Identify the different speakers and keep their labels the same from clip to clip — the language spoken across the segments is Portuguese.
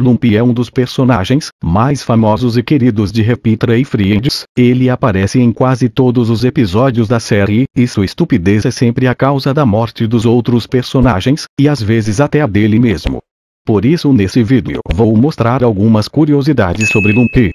Speaker 1: Lumpy é um dos personagens mais famosos e queridos de Repitra e Friends. Ele aparece em quase todos os episódios da série, e sua estupidez é sempre a causa da morte dos outros personagens, e às vezes até a dele mesmo. Por isso nesse vídeo vou mostrar algumas curiosidades sobre Lumpy.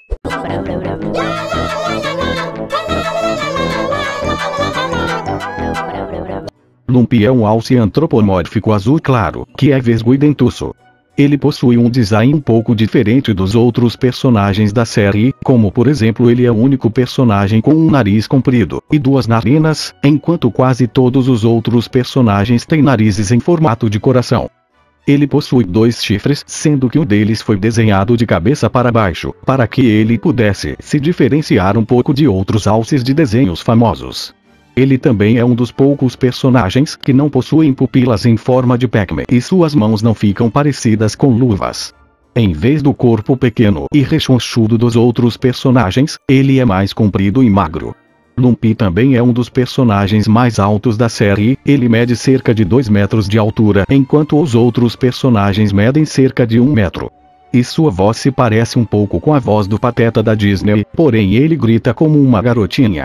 Speaker 1: Lumpy é um alce antropomórfico azul claro, que é vesgo e dentuço. Ele possui um design um pouco diferente dos outros personagens da série, como por exemplo ele é o único personagem com um nariz comprido e duas narinas, enquanto quase todos os outros personagens têm narizes em formato de coração. Ele possui 2 chifres, sendo que um deles foi desenhado de cabeça para baixo, para que ele pudesse se diferenciar um pouco de outros alces de desenhos famosos. Ele também é um dos poucos personagens que não possuem pupilas em forma de Pac-Man e suas mãos não ficam parecidas com luvas. Em vez do corpo pequeno e rechonchudo dos outros personagens, ele é mais comprido e magro. Lumpy também é um dos personagens mais altos da série, ele mede cerca de 2 metros de altura enquanto os outros personagens medem cerca de 1 metro. E sua voz se parece um pouco com a voz do Pateta da Disney, porém ele grita como uma garotinha.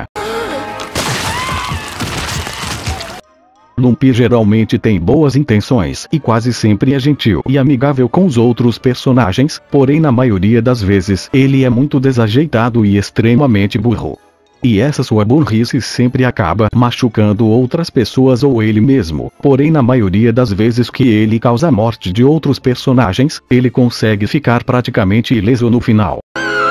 Speaker 1: Lumpy geralmente tem boas intenções e quase sempre é gentil e amigável com os outros personagens, porém na maioria das vezes ele é muito desajeitado e extremamente burro. E essa sua burrice sempre acaba machucando outras pessoas ou ele mesmo, porém na maioria das vezes que ele causa a morte de outros personagens, ele consegue ficar praticamente ileso no final.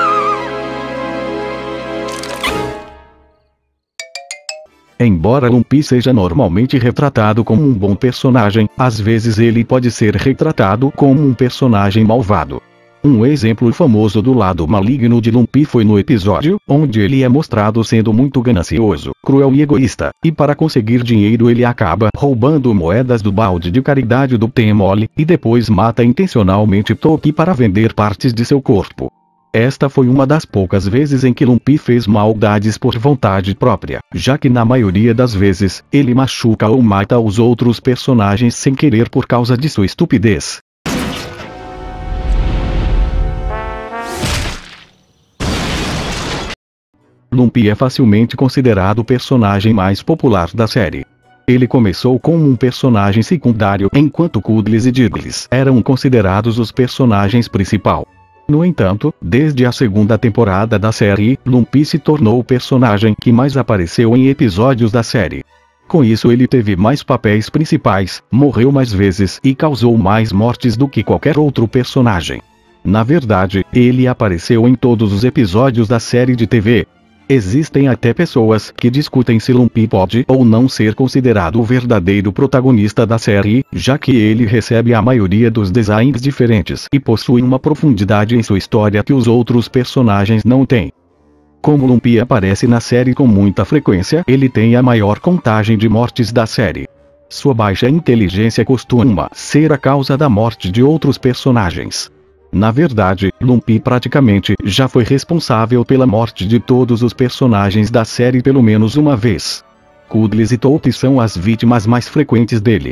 Speaker 1: Embora Lumpy seja normalmente retratado como um bom personagem, às vezes ele pode ser retratado como um personagem malvado. Um exemplo famoso do lado maligno de Lumpy foi no episódio, onde ele é mostrado sendo muito ganancioso, cruel e egoísta, e para conseguir dinheiro ele acaba roubando moedas do balde de caridade do T-Mole, e depois mata intencionalmente Toki para vender partes de seu corpo. Esta foi uma das poucas vezes em que Lumpy fez maldades por vontade própria, já que na maioria das vezes, ele machuca ou mata os outros personagens sem querer por causa de sua estupidez. Lumpy é facilmente considerado o personagem mais popular da série. Ele começou como um personagem secundário enquanto Cuddles e Diggles eram considerados os personagens principais. No entanto, desde a segunda temporada da série, Lumpy se tornou o personagem que mais apareceu em episódios da série. Com isso ele teve mais papéis principais, morreu mais vezes e causou mais mortes do que qualquer outro personagem. Na verdade, ele apareceu em todos os episódios da série de TV. Existem até pessoas que discutem se Lumpy pode ou não ser considerado o verdadeiro protagonista da série, já que ele recebe a maioria dos designs diferentes e possui uma profundidade em sua história que os outros personagens não têm. Como Lumpy aparece na série com muita frequência, ele tem a maior contagem de mortes da série. Sua baixa inteligência costuma ser a causa da morte de outros personagens. Na verdade, Lumpy praticamente já foi responsável pela morte de todos os personagens da série pelo menos uma vez. Cuddles e Toki são as vítimas mais frequentes dele.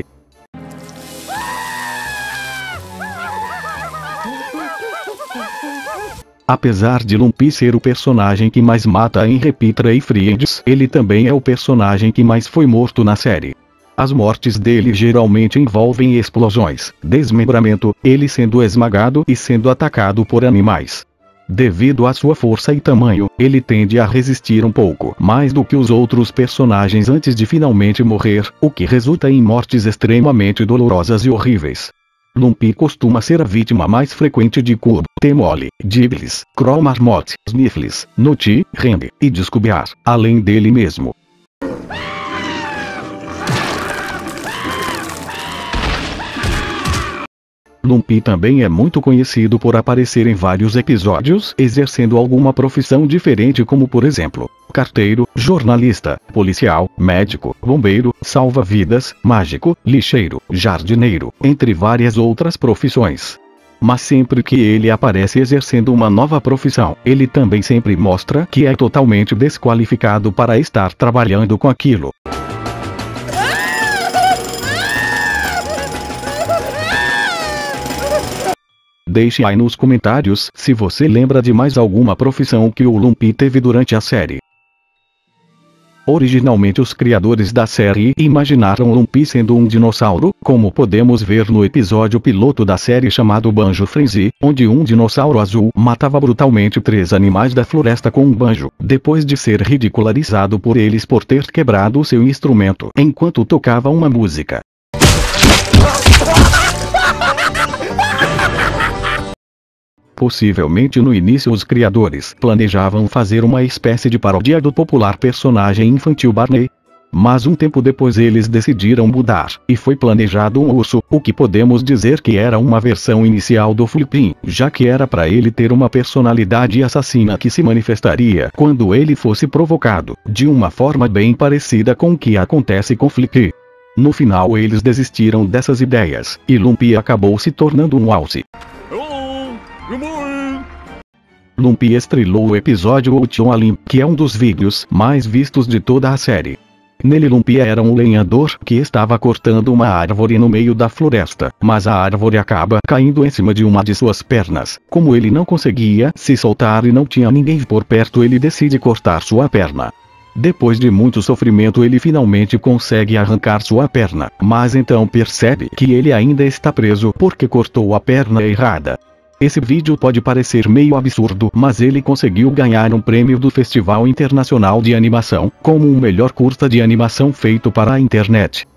Speaker 1: Apesar de Lumpy ser o personagem que mais mata em Repitra e Friends, ele também é o personagem que mais foi morto na série. As mortes dele geralmente envolvem explosões, desmembramento, ele sendo esmagado e sendo atacado por animais. Devido à sua força e tamanho, ele tende a resistir um pouco mais do que os outros personagens antes de finalmente morrer, o que resulta em mortes extremamente dolorosas e horríveis. Lumpy costuma ser a vítima mais frequente de Cubo, T-Mole, Diggles, Crow Marmot, Sniffles, Noti, Randy e Descubiar, além dele mesmo. Lumpy também é muito conhecido por aparecer em vários episódios exercendo alguma profissão diferente como por exemplo, carteiro, jornalista, policial, médico, bombeiro, salva-vidas, mágico, lixeiro, jardineiro, entre várias outras profissões. Mas sempre que ele aparece exercendo uma nova profissão, ele também sempre mostra que é totalmente desqualificado para estar trabalhando com aquilo. Deixe aí nos comentários se você lembra de mais alguma profissão que o Lumpy teve durante a série. Originalmente os criadores da série imaginaram Lumpy sendo um dinossauro, como podemos ver no episódio piloto da série chamado Banjo Frenzy, onde um dinossauro azul matava brutalmente 3 animais da floresta com um banjo, depois de ser ridicularizado por eles por ter quebrado seu instrumento enquanto tocava uma música. Possivelmente no início os criadores planejavam fazer uma espécie de paródia do popular personagem infantil Barney. Mas um tempo depois eles decidiram mudar, e foi planejado um urso, o que podemos dizer que era uma versão inicial do Flippin, já que era para ele ter uma personalidade assassina que se manifestaria quando ele fosse provocado, de uma forma bem parecida com o que acontece com Flick. No final eles desistiram dessas ideias, e Lumpy acabou se tornando um alce. Lumpy estrelou o episódio Ocean, que é um dos vídeos mais vistos de toda a série. Nele Lumpy era um lenhador que estava cortando uma árvore no meio da floresta, mas a árvore acaba caindo em cima de uma de suas pernas. Como ele não conseguia se soltar e não tinha ninguém por perto, ele decide cortar sua perna. Depois de muito sofrimento ele finalmente consegue arrancar sua perna, mas então percebe que ele ainda está preso porque cortou a perna errada. Esse vídeo pode parecer meio absurdo, mas ele conseguiu ganhar um prêmio do Festival Internacional de Animação, como o melhor curta de animação feito para a internet.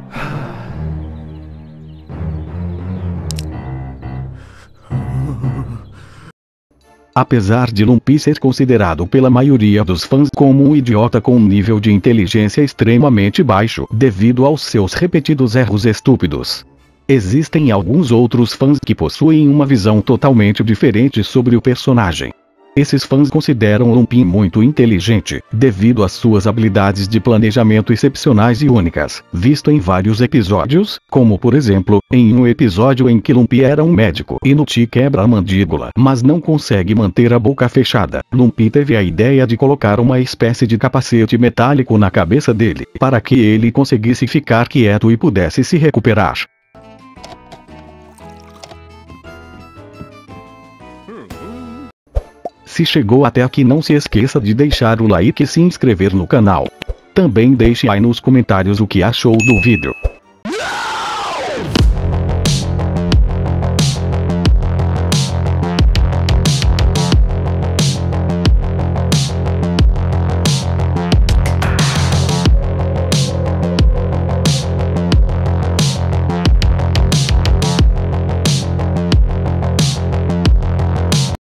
Speaker 1: Apesar de Lumpy ser considerado pela maioria dos fãs como um idiota com um nível de inteligência extremamente baixo devido aos seus repetidos erros estúpidos, existem alguns outros fãs que possuem uma visão totalmente diferente sobre o personagem. Esses fãs consideram Lumpy muito inteligente, devido às suas habilidades de planejamento excepcionais e únicas, visto em vários episódios, como por exemplo, em um episódio em que Lumpy era um médico e Nutty quebra a mandíbula, mas não consegue manter a boca fechada. Lumpy teve a ideia de colocar uma espécie de capacete metálico na cabeça dele, para que ele conseguisse ficar quieto e pudesse se recuperar. Se chegou até aqui, não se esqueça de deixar o like e se inscrever no canal. Também deixe aí nos comentários o que achou do vídeo.